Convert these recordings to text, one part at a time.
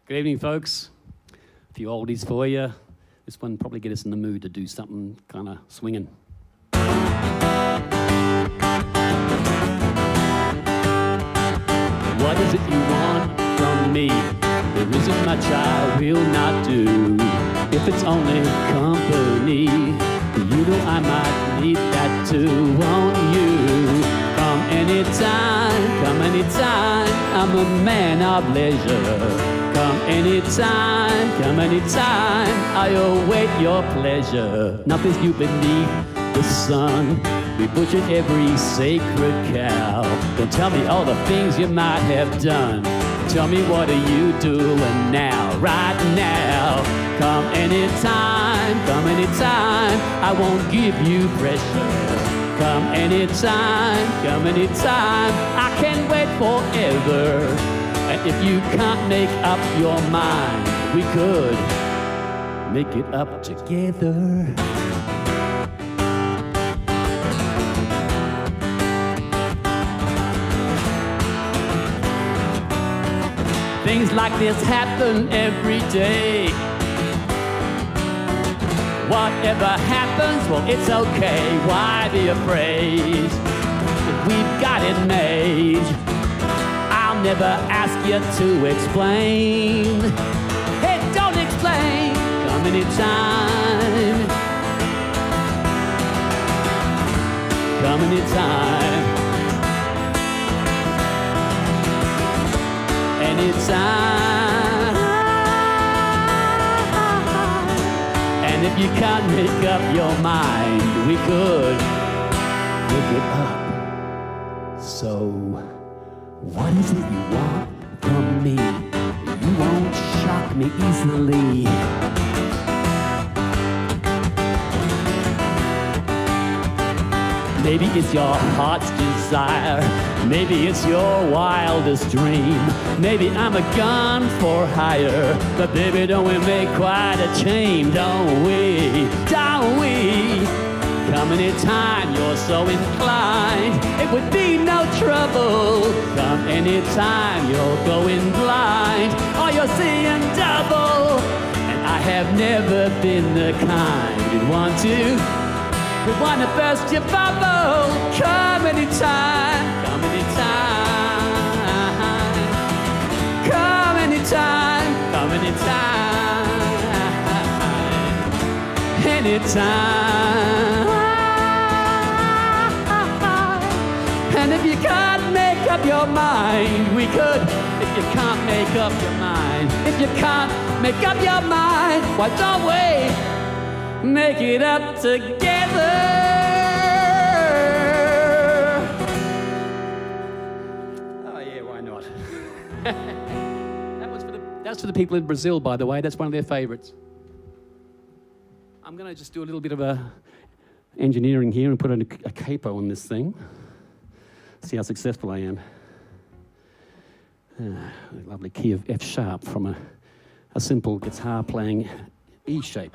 Good evening, folks. A few oldies for you. This one probably get us in the mood to do something kind of swinging. What is it you want from me? There isn't much I will not do. If it's only company, you know I might need that too, won't you? Come anytime, I'm a man of leisure. Come anytime, I await your pleasure. Nothing's new beneath the sun. We butchered every sacred cow. Don't tell me all the things you might have done. Tell me, what are you doing now, right now? Come anytime, I won't give you pressure. Come anytime, I can't wait forever. And if you can't make up your mind, we could make it up together. Things like this happen every day. Whatever happens, well, it's okay. Why be afraid? We've got it made. I'll never ask you to explain. Hey, don't explain. Come anytime. Come anytime. Anytime. And if you can't make up your mind, we could make it up. So, what is it you want from me? You won't shock me easily. Maybe it's your heart's desire. Maybe it's your wildest dream. Maybe I'm a gun for hire. But baby, don't we make quite a team, don't we? Don't we? Come anytime you're so inclined. It would be no trouble. Come anytime you're going blind. Or you're seeing double. And I have never been the kind who'd want to burst your bubble. Come anytime. Come anytime. Come anytime. Come anytime. Anytime. And if you can't make up your mind, we could. If you can't make up your mind, if you can't make up your mind, why don't we make it up together? Oh yeah, why not? That's for the people in Brazil, by the way. That's one of their favorites. I'm going to just do a little bit of engineering here and put a capo on this thing. See how successful I am. A lovely key of F sharp from a simple guitar playing E shape.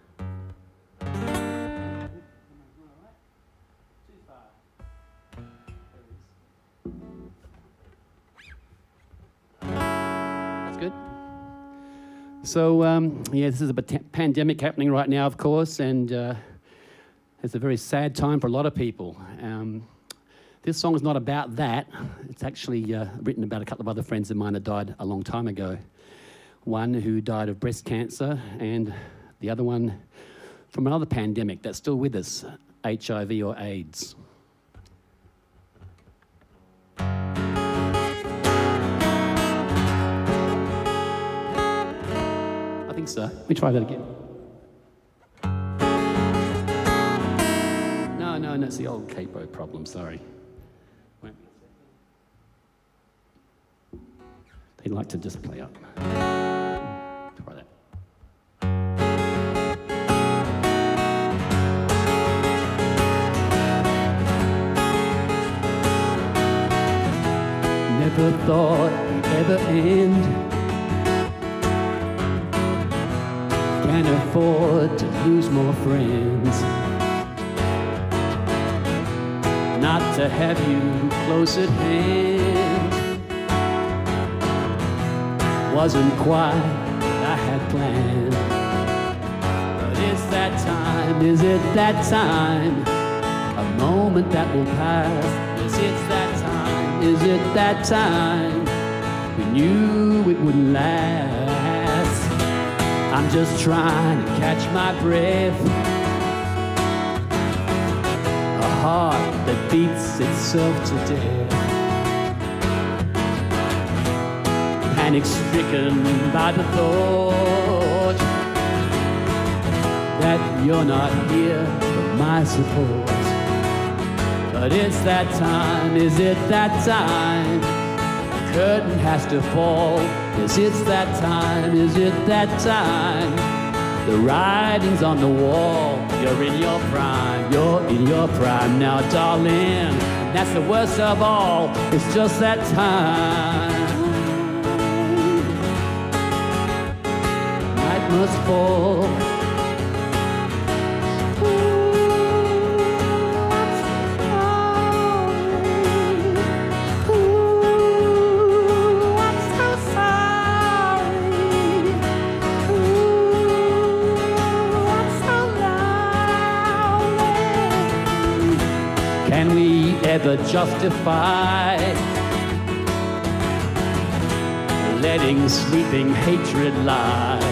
That's good. So, yeah, this is a pandemic happening right now, of course, and it's a very sad time for a lot of people. This song is not about that. It's actually written about a couple of other friends of mine that died a long time ago. One who died of breast cancer, and the other one from another pandemic that's still with us, HIV or AIDS. I think so. Let me try that again. No, it's the old capo problem, sorry. They like to just play up. Try that. Never thought we'd ever end. Can't afford to lose more friends. Not to have you close at hand. wasn't quite what I had planned. But it's that time, is it that time? A moment that will pass. Yes, it's that time, is it that time? We knew it wouldn't last. I'm just trying to catch my breath. A heart that beats itself to death. Panic-stricken by the thought that you're not here for my support. But it's that time, is it that time? The curtain has to fall. Yes, it's that time, is it that time? The writing's on the wall. You're in your prime, you're in your prime now, darling. That's the worst of all, it's just that time. Night must fall. Can we ever justify letting sleeping hatred lie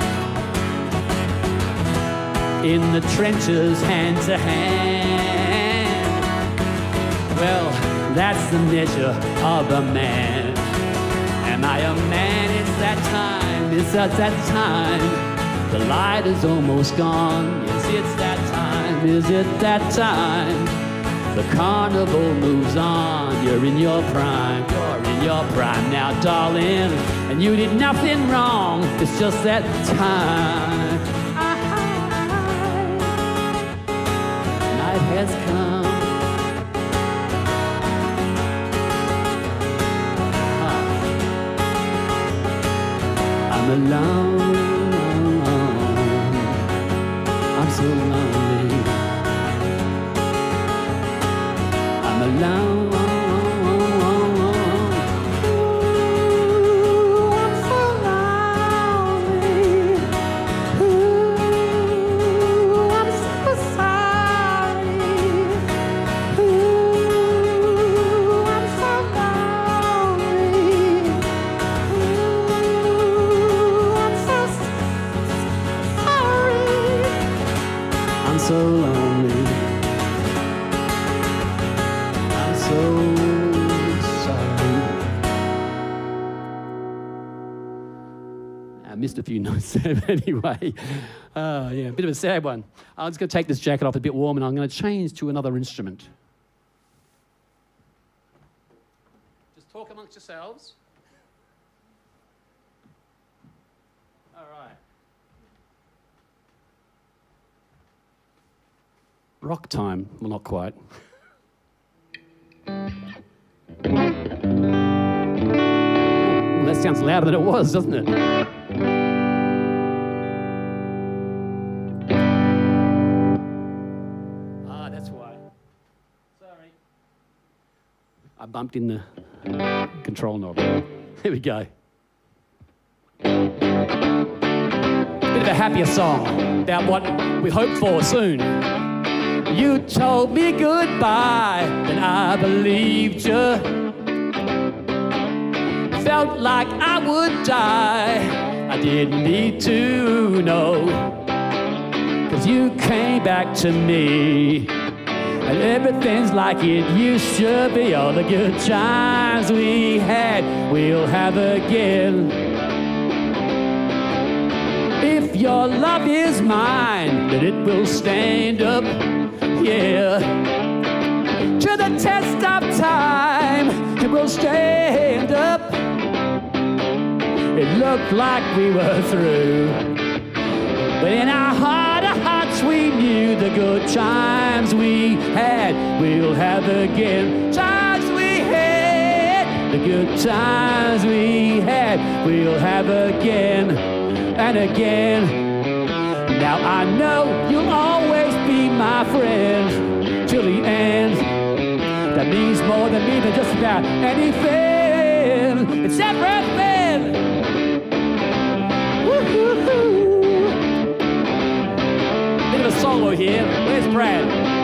in the trenches hand to hand? Well, that's the measure of a man. Am I a man? It's that time, it's at that time. The light is almost gone. Yes, it's that time, is it that time? The carnival moves on. You're in your prime, you're in your prime now, darling. And you did nothing wrong, it's just that time. Night has come. I'm alone, I'm so lonely. I'm alone. Ooh, I'm so lonely. Ooh, I'm so sorry. Ooh, I'm so lonely. Ooh, I'm so sorry. I'm so lonely. So sorry. I missed a few notes there, but anyway. Yeah, a bit of a sad one. I'm just going to take this jacket off, a bit warm, and I'm going to change to another instrument. Just talk amongst yourselves. All right. Rock time. Well, not quite. Well, that sounds louder than it was, doesn't it? Ah, that's why. Sorry. I bumped in the control knob. Here we go. Bit of a happier song about what we hope for soon. You told me goodbye, and I believed you. Felt like I would die. I didn't need to know, 'cause you came back to me, and everything's like it used to be. All the good times we had, we'll have again. If your love is mine, then it will stand up, yeah, to the test of time. It will stand up. It looked like we were through, but in our heart of hearts we knew the good times we had, we'll have again. Times we had, the good times we had, we'll have again and again. Now I know you'll always be my friend till the end. That means more than me than just about anything. It's everything. solo here. Where's Brad?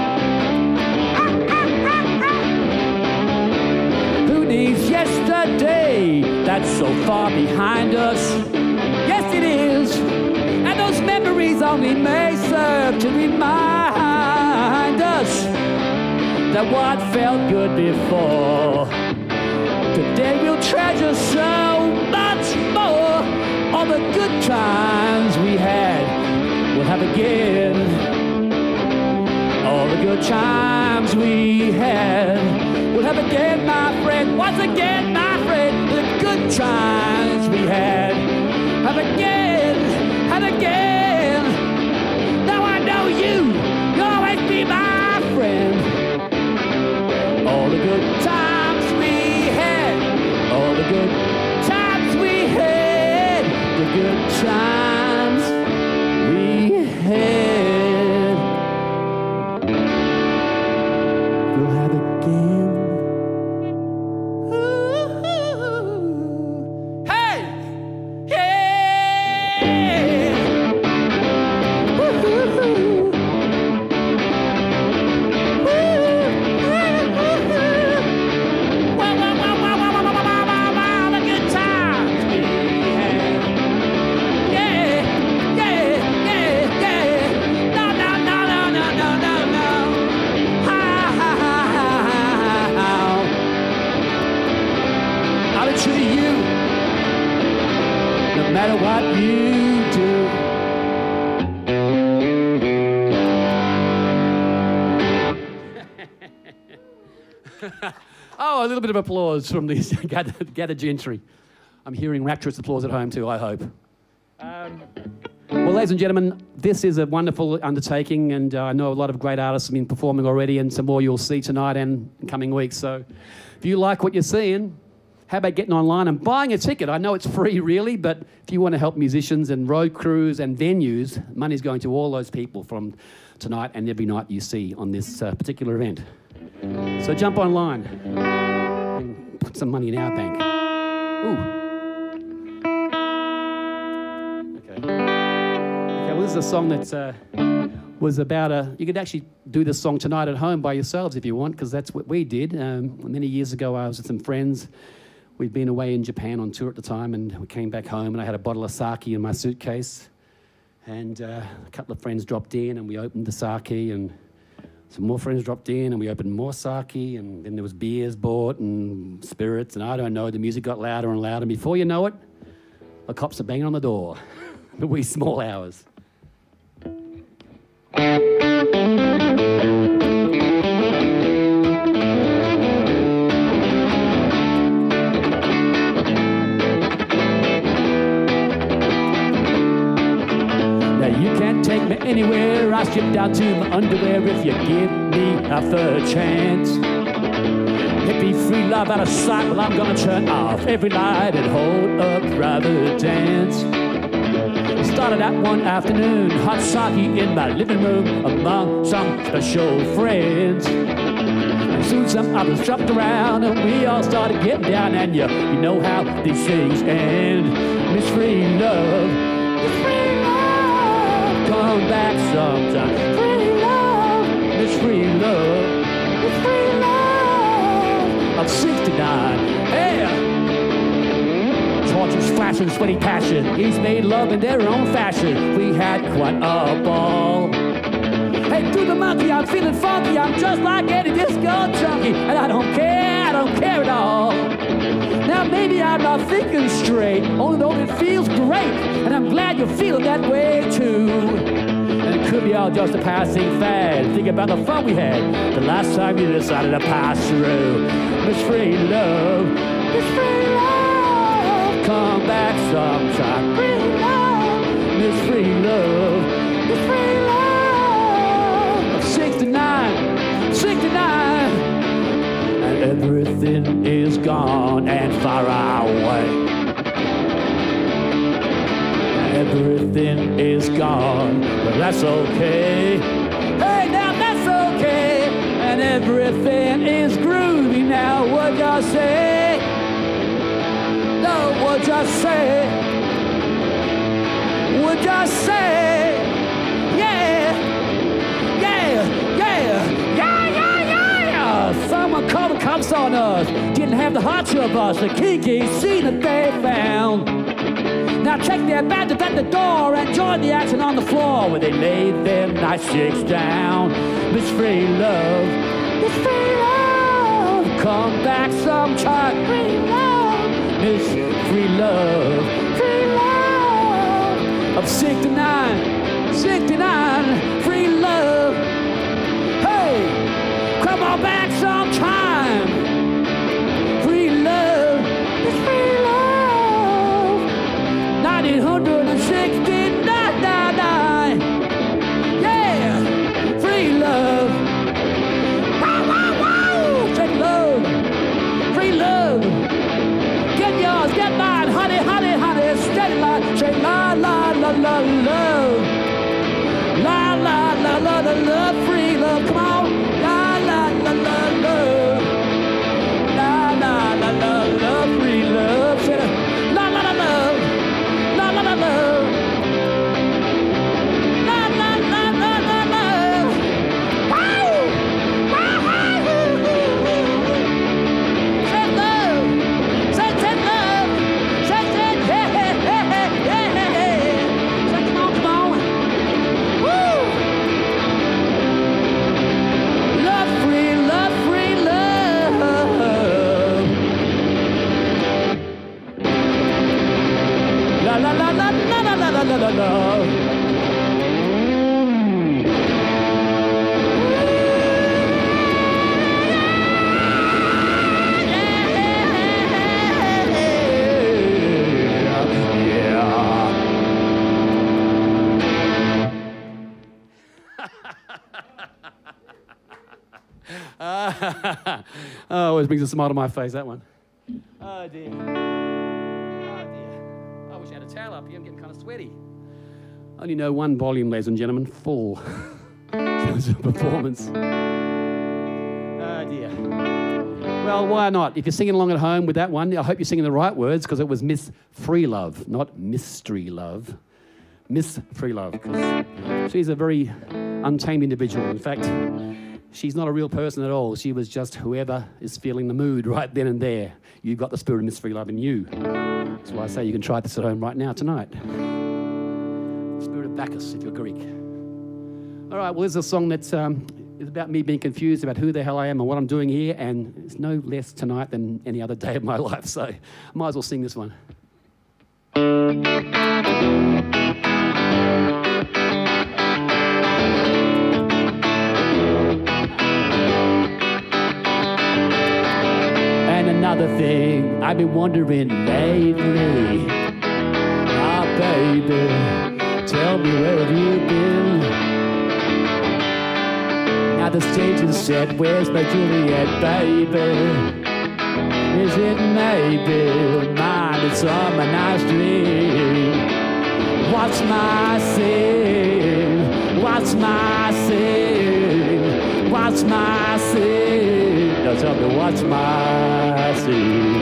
Who needs yesterday that's so far behind us? Yes, it is. And those memories only may serve to remind us that what felt good before, today we'll treasure so much more. All the good times we had, we'll have again. All the good times we had, we'll have again, my friend. Once again, my friend, the good times we had, have again, have again. Now I know you'll always be my friend. All the good times we had, all the good times we had, the good times we had, we'll have again. Ooh, hey, yeah. Ooh. No matter what you do. Oh, a little bit of applause from these gathered gentry. I'm hearing rapturous applause at home too, I hope. Well, ladies and gentlemen, this is a wonderful undertaking, and I know a lot of great artists have been performing already, and some more you'll see tonight and in coming weeks. So if you like what you're seeing, how about getting online and buying a ticket? I know it's free, really, but if you want to help musicians and road crews and venues, money's going to all those people from tonight and every night you see on this particular event. So jump online and put some money in our bank. Ooh. Okay. Okay, well, this is a song that was about you could actually do this song tonight at home by yourselves if you want, because that's what we did. Many years ago, I was with some friends. We'd been away in Japan on tour at the time, and we came back home, and I had a bottle of sake in my suitcase. And a couple of friends dropped in, and we opened the sake, and some more friends dropped in, and we opened more sake, and then there was beers bought and spirits, and I don't know, the music got louder and louder. And before you know it, the cops are banging on the door. The wee small hours. Take me anywhere, I strip down to my underwear if you give me a third chance. Hippie free love out of sight, well I'm gonna turn off every light and hold a private dance. Started out one afternoon, hot sake in my living room among some special friends. And soon some others jumped around and we all started getting down, and you know how these things end. Miss Free Love, Miss Free Love, come back sometime. Free love, Miss Free Love, Miss Free Love. I'm 69, hey! Torches, flashing, sweaty passion. Each made love in their own fashion. We had quite a ball. Hey, do the monkey, I'm feeling funky. I'm just like any disco junkie. And I don't care at all. Now maybe I'm not thinking straight, only though it feels great. And I'm glad you're feeling that way too. And it could be all just a passing fad. Think about the fun we had the last time you decided to pass through. Miss Free Love, Miss Free Love, come back sometime. Free love, Miss Free Love, Miss Free Love. 69, 69, and everything is gone and far away. Everything is gone, but that's okay. Hey, now that's okay. And everything is groovy now. What you say? No, what you say? What you say? Yeah. cops on us didn't have the heart to bust the kinky scene that they found. Now check their badges at the door and join the action on the floor where they laid them nice chicks down. Miss Free Love, Miss Free Love, come back sometime. Free Love, Miss Free Love, Free Love of 69, 69, Free Love. Hey, come on back sometime. Free Love, Miss Free Love, 1969. Yeah, Free Love. Wow, wow, wow. Check love. Free love. Get yours, get mine, honey, honey, honey. Steady line. Say la, la, la, la, love. La, la, la, la, la, love. Free love. Come on. La, la, la, la, love. La, la, la, la, love. Free love. Say la, la, la, love. La, la, la, love. La, la, la, la, la, love. Wow. Wow, wow. Say love. Say love. Say, hey, hey, hey, hey, hey, hey, hey. Say, come on, come on. Woo. Love free, love free, love. La, la, la, la, la, la, la, la, la, la, la. Oh, always brings a smile to my face, that one. Oh, dear. Oh, dear. I wish I had a towel up here. I'm getting kind of sweaty. I only know one volume, ladies and gentlemen, full. It's a performance. Oh, dear. Well, why not? If you're singing along at home with that one, I hope you're singing the right words, because it was Miss Free Love, not Mystery Love. Miss Free Love, because she's a very untamed individual. In fact, she's not a real person at all. She was just whoever is feeling the mood right then and there. You've got the spirit of Miss Free Love in you. That's why I say you can try this at home right now, tonight. The spirit of Bacchus, if you're Greek. All right, well, this is a song that is about me being confused about who the hell I am and what I'm doing here, and it's no less tonight than any other day of my life, so I might as well sing this one. Another thing I've been wondering lately. Ah, baby, tell me where have you been? Now the stage is set, where's my Juliet, baby? Is it maybe mine? It's on my nice dream. What's my sin? What's my sin? What's my sin? Now tell me what's my sin?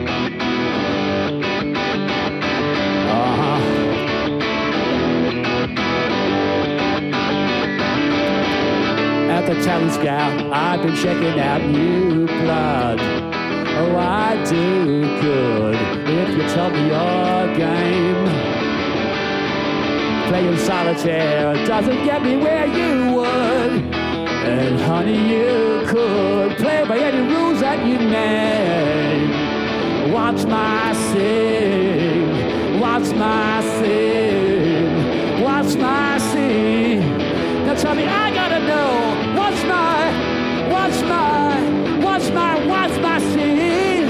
At the talent scout, I've been checking out new blood. Oh, I do good if you tell me your game. Playing solitaire doesn't get me where you would. And honey, you could play by any rules that you name. What's my sin? What's my sin? What's my sin? Now tell me, I gotta know. What's my sin?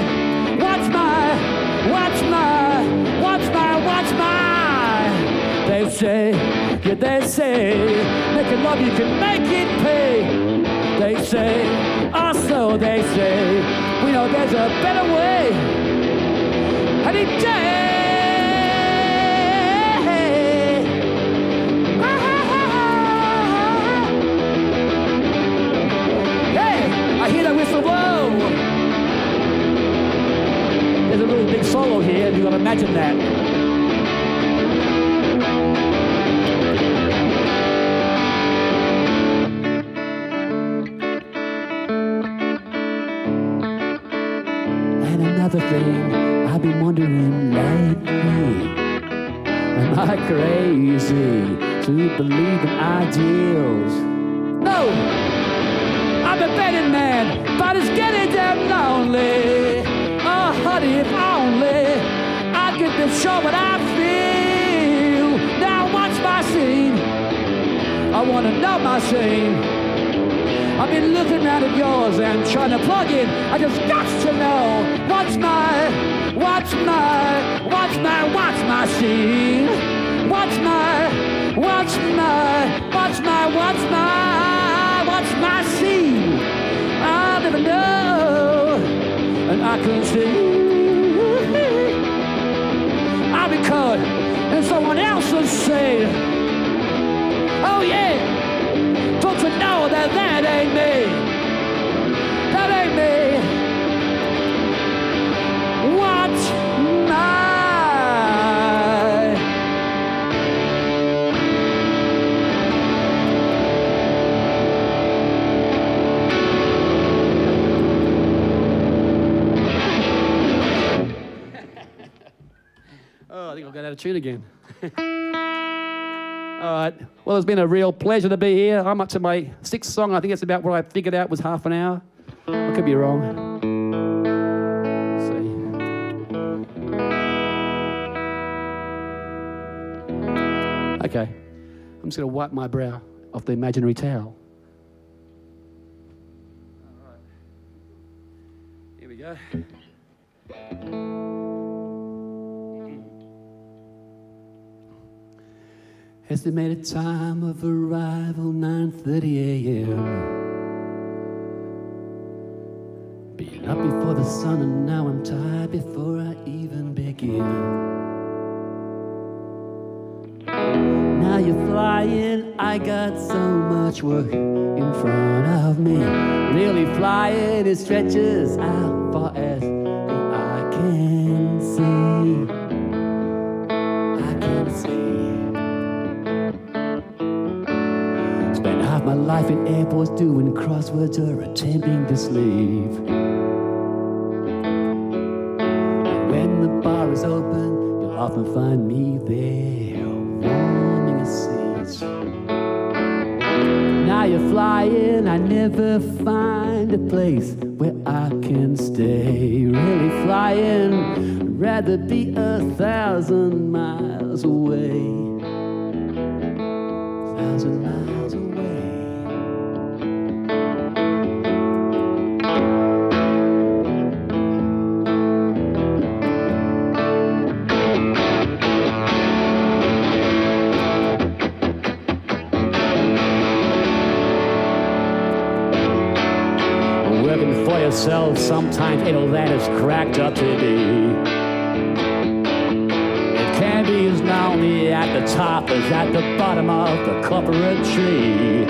What's my? They say, yeah, they say, making love you can make it pay. They say, also they say, we know there's a better way. Any day. I hear that whistle blow. There's a really big solo here, and you've got to imagine that. like crazy to believe in ideals. No, I'm a betting man, but it's getting damn lonely. Oh, honey, if only I could be sure what I feel. Now watch my scene. I wanna know my scene. I've been looking at yours and trying to plug in. I just got to know what's my scene. What's my scene? I'll never know, and I can see. I'll be caught in someone else's scene. Oh yeah, don't you know that that ain't me? That ain't me. What's my? Oh, I think I'll get out of tune again. All right. Well, it's been a real pleasure to be here. I'm up to my 6th song. I think it's about what I figured out was half an hour. I could be wrong. Let's see. Okay. I'm just going to wipe my brow off the imaginary towel. All right. Here we go. Estimated time of arrival, 9:30 a.m. Being up before the sun and now I'm tired before I even begin. Now you're flying, I got so much work in front of me. Really flying, it stretches out far as the eye can see. I can see. Spent half my life in airports doing crosswords or attempting to sleep. And when the bar is open, you'll often find me there, warming a seat. Now you're flying, I never find a place where I can stay. Really flying, I'd rather be 1,000 miles away. 1,000 miles away. Working for yourself, sometimes ain't all that it's cracked up to be. It can be as lonely at the top as at the bottom of the corporate tree.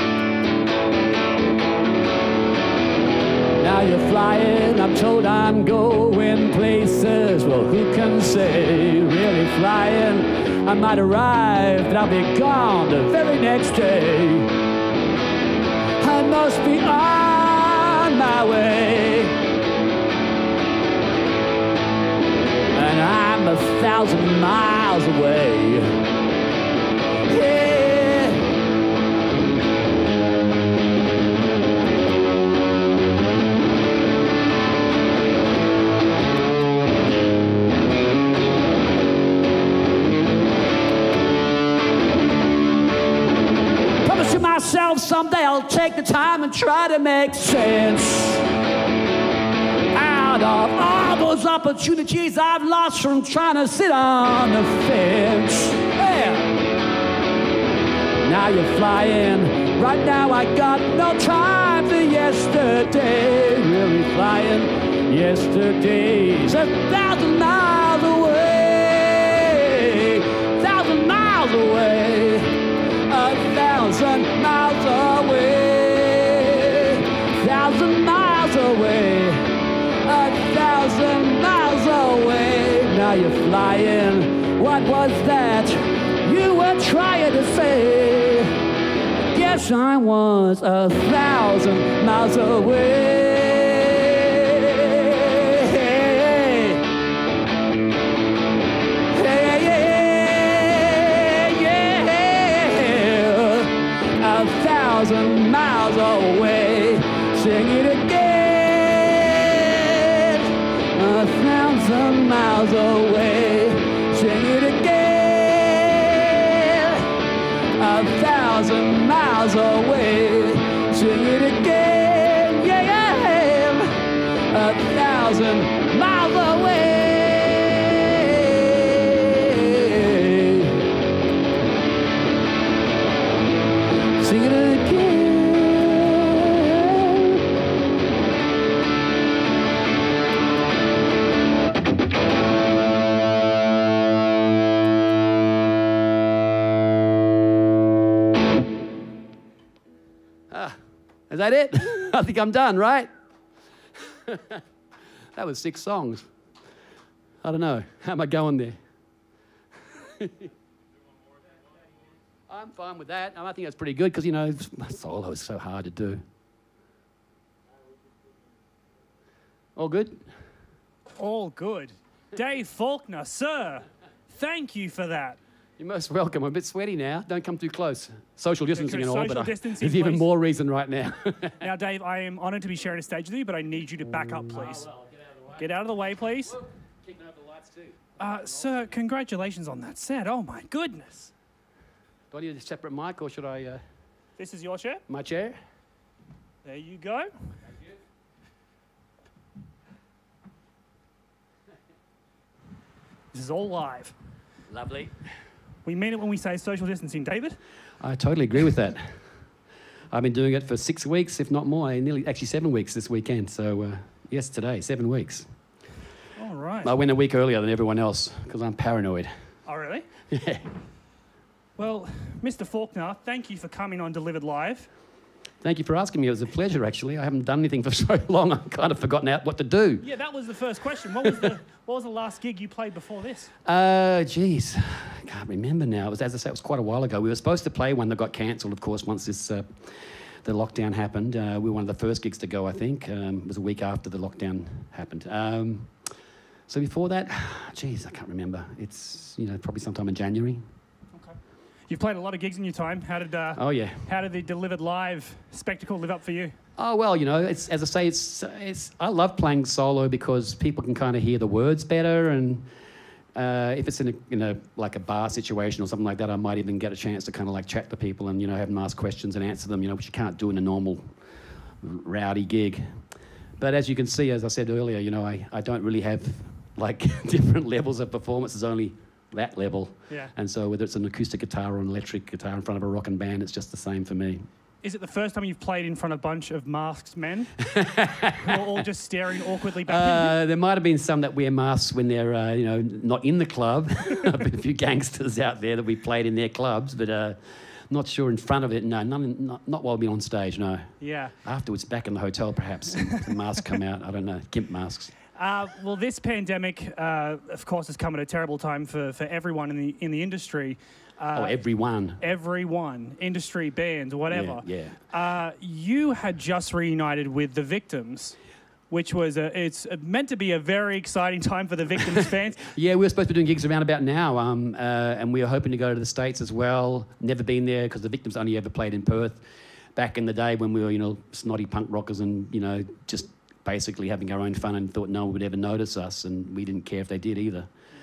Now you're flying, I'm told I'm going places. Well, who can say? Really flying, I might arrive, but I'll be gone the very next day. I must be on my way, and I'm 1,000 miles away. Yeah. Promising myself someday I'll take the time and try to make sense out of all those opportunities I've lost from trying to sit on the fence. Yeah. Now you're flying. Right now I got no time for yesterday. Really flying. Yesterday's 1,000 miles away. 1,000 miles away. 1,000 miles away. 1,000 miles away. 1,000 miles away. Now you're flying. What was that you were trying to say? Guess I was 1,000 miles away. Hey, hey, miles away. Sing it again. 1,000 miles away. Sing it again. Yeah, yeah. 1,000 miles away. Sing it again. Is that it? I think I'm done, right? That was 6 songs. I don't know. How am I going there? I'm fine with that. I think that's pretty good because, you know, solo is so hard to do. All good? All good. Dave Faulkner, sir, thank you for that. You're most welcome. I'm a bit sweaty now. Don't come too close. Social distancing and all, but there's please. even more reason right now. Now, Dave, I am honoured to be sharing a stage with you, but I need you to back up, please. Oh, well, get out of the way, please. Kicking over the lights too. Sir, congratulations on that set. Oh, my goodness. Do I need a separate mic or should I... This is your chair. My chair? There you go. Thank you. This is all live. Lovely. We mean it when we say social distancing, David. I totally agree with that. I've been doing it for 6 weeks, if not more, actually 7 weeks this weekend. So, yes, today, 7 weeks. All right. I went a week earlier than everyone else because I'm paranoid. Oh, really? Yeah. Well, Mr. Faulkner, thank you for coming on Delivered Live. Thank you for asking me. It was a pleasure, actually. I haven't done anything for so long, I've kind of forgotten out what to do. Yeah, that was the first question. What was the last gig you played before this? Geez, I can't remember now. It was, as I say, it was quite a while ago. We were supposed to play one that got cancelled, of course, once this the lockdown happened. We were one of the first gigs to go, I think. It was a week after the lockdown happened. So before that, geez, I can't remember. It's, you know, probably sometime in January. You've played a lot of gigs in your time. How did oh yeah. How did the Delivered Live spectacle live up for you? Oh well, you know, it's, as I say, it's. I love playing solo because people can kind of hear the words better, and if it's in a like a bar situation or something like that, I might even get a chance to kind of like chat to people and, you know, have them ask questions and answer them, you know, which you can't do in a normal rowdy gig. But as you can see, as I said earlier, you know, I don't really have like different levels of performance. There's only that level. Yeah. And so whether it's an acoustic guitar or an electric guitar in front of a rockin' band, it's just the same for me. Is it the first time you've played in front of a bunch of masked men who are all just staring awkwardly back at you? There might have been some that wear masks when they're, you know, not in the club. I've been a few gangsters out there that we played in their clubs, but not sure in front of it. No, not while we're on stage, no. Yeah. Afterwards, back in the hotel, perhaps, the masks come out. I don't know, gimp masks. Well, this pandemic, of course, has come at a terrible time for everyone in the industry. Everyone. Everyone, industry, bands, whatever. Yeah. You had just reunited with the Victims, which was it's meant to be a very exciting time for the Victims fans. Yeah, we were supposed to be doing gigs around about now, and we were hoping to go to the States as well. Never been there because the Victims only ever played in Perth. Back in the day when we were, you know, snotty punk rockers and, you know, just basically having our own fun and thought no one would ever notice us, and we didn't care if they did either.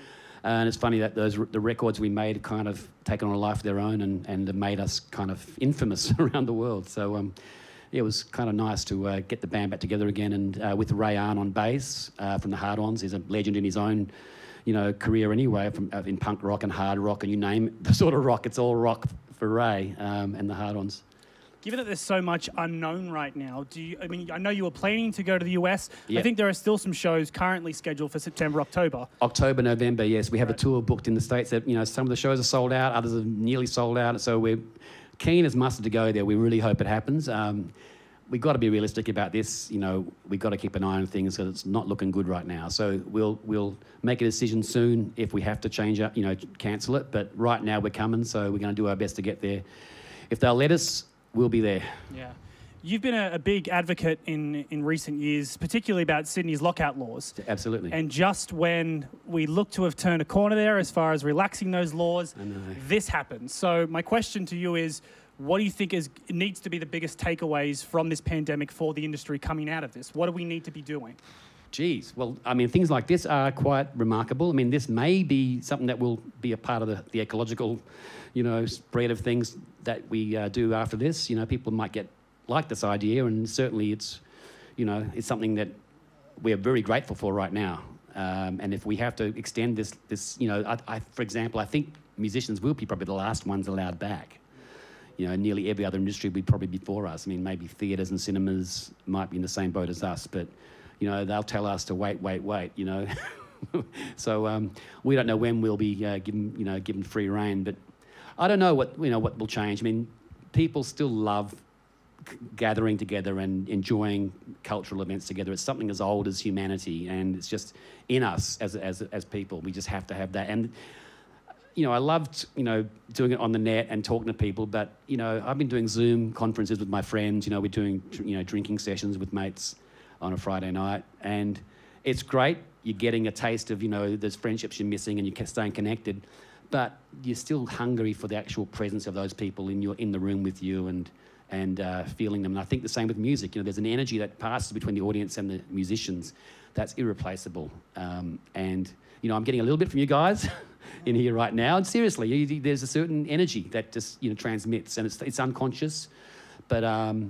And it's funny that the records we made kind of taken on a life of their own and made us kind of infamous around the world. So it was kind of nice to get the band back together again, and with Ray Arn on bass from the Hard-Ons. He's a legend in his own, you know, career anyway, in punk rock and hard rock, and you name it, the sort of rock, it's all rock for Ray and the Hard-Ons. Given that there's so much unknown right now, I know you were planning to go to the US. Yep. I think there are still some shows currently scheduled for September, October. October, November, yes. We have a tour booked in the States that, you know, some of the shows are sold out, others are nearly sold out. So we're keen as mustard to go there. We really hope it happens. We've got to be realistic about this. You know, we've got to keep an eye on things because it's not looking good right now. So we'll make a decision soon if we have to change up, you know, cancel it. But right now we're coming, so we're going to do our best to get there. If they'll let us, we'll be there. Yeah. You've been a big advocate in recent years, particularly about Sydney's lockout laws. Absolutely. And just when we look to have turned a corner there as far as relaxing those laws, this happens. So my question to you is, what do you think needs to be the biggest takeaways from this pandemic for the industry coming out of this? What do we need to be doing? Geez, well, I mean, things like this are quite remarkable. I mean, this may be something that will be a part of the ecological, spread of things that we do after this. People might like this idea, and certainly it's something that we're very grateful for right now. And if we have to extend this, for example, I think musicians will be probably the last ones allowed back. Nearly every other industry will be probably before us. I mean, maybe theatres and cinemas might be in the same boat as us, but they'll tell us to wait. So we don't know when we'll be given free rein. But I don't know what will change. I mean, people still love gathering together and enjoying cultural events together. It's something as old as humanity, and it's just in us as people. We just have to have that. And I loved doing it on the net and talking to people. But I've been doing Zoom conferences with my friends. We're doing drinking sessions with mates on a Friday night, and it's great. You're getting a taste of those friendships you're missing, and you're staying connected, but you're still hungry for the actual presence of those people in the room with you and feeling them. And I think the same with music. There's an energy that passes between the audience and the musicians that's irreplaceable. And I'm getting a little bit from you guys in here right now, and seriously, there's a certain energy that just transmits, and it's unconscious. But,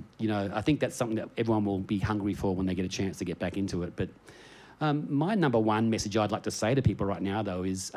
I think that's something that everyone will be hungry for when they get a chance to get back into it. But my number one message I'd like to say to people right now, though, is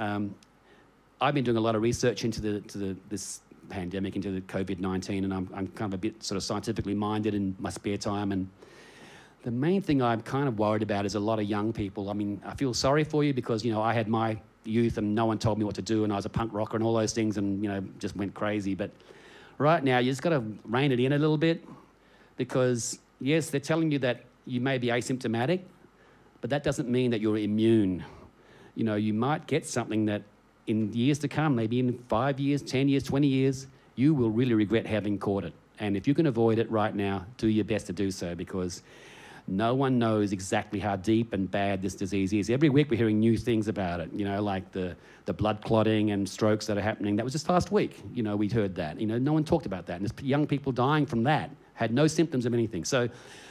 I've been doing a lot of research into this pandemic, into the COVID-19, and I'm kind of a bit sort of scientifically minded in my spare time. And the main thing I'm kind of worried about is a lot of young people. I mean, I feel sorry for you because, I had my youth and no one told me what to do, and I was a punk rocker and all those things, and, just went crazy. But right now, you just got to rein it in a little bit because, yes, they're telling you that you may be asymptomatic, but that doesn't mean that you're immune. You might get something that in years to come, maybe in 5 years, 10 years, 20 years, you will really regret having caught it. And if you can avoid it right now, do your best to do so, because no one knows exactly how deep and bad this disease is. Every week we're hearing new things about it, like the blood clotting and strokes that are happening. That was just last week, we'd heard that. No one talked about that. And there's young people dying from that, had no symptoms of anything. So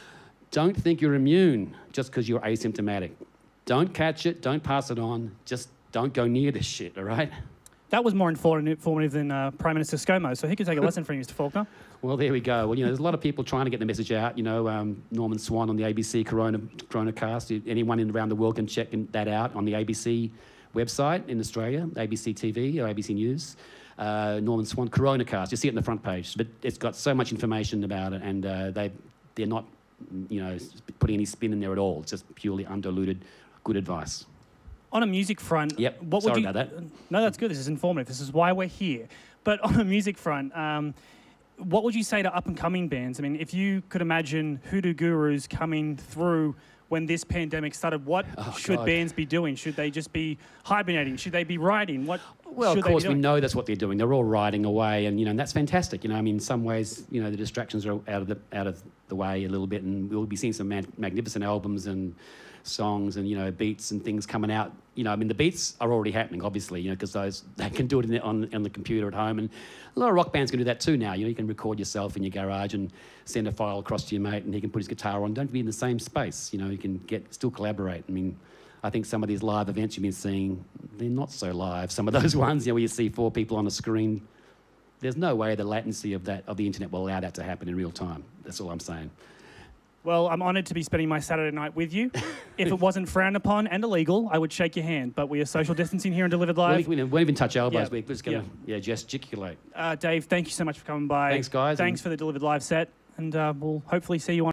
don't think you're immune just because you're asymptomatic. Don't catch it, don't pass it on, just don't go near this shit, all right? That was more informative than Prime Minister ScoMo, so he could take a lesson from you, Mr. Faulkner. Well, there we go. Well, there's a lot of people trying to get the message out. Norman Swan on the ABC Corona cast. Anyone around the world can check that out on the ABC website in Australia, ABC TV or ABC News. Norman Swan Corona cast. You see it on the front page, but it's got so much information about it, and they're not, putting any spin in there at all. It's just purely undiluted, good advice. On a music front, Sorry about that. No, that's good. This is informative. This is why we're here. But on a music front, what would you say to up-and-coming bands? I mean, if you could imagine Hoodoo Gurus coming through when this pandemic started, what should bands be doing? Should they just be hibernating? Should they be writing? Well, of course, we know that's what they're doing. They're all riding away, and and that's fantastic. I mean, in some ways, the distractions are out of the way a little bit, and we'll be seeing some magnificent albums and songs and beats and things coming out. I mean, the beats are already happening, obviously, because they can do it on the computer at home, and a lot of rock bands can do that too now. You can record yourself in your garage and send a file across to your mate, and he can put his guitar on. Don't be in the same space. You can still collaborate. I mean, I think some of these live events you've been seeing, they're not so live. Some of those ones, where you see 4 people on a screen, there's no way the latency of the internet will allow that to happen in real time. That's all I'm saying. Well, I'm honoured to be spending my Saturday night with you. If it wasn't frowned upon and illegal, I would shake your hand. But we are social distancing here and Delivered Live. We won't even touch elbows. We're just going to gesticulate. Dave, thank you so much for coming by. Thanks, guys. Thanks for the Delivered Live set. And we'll hopefully see you on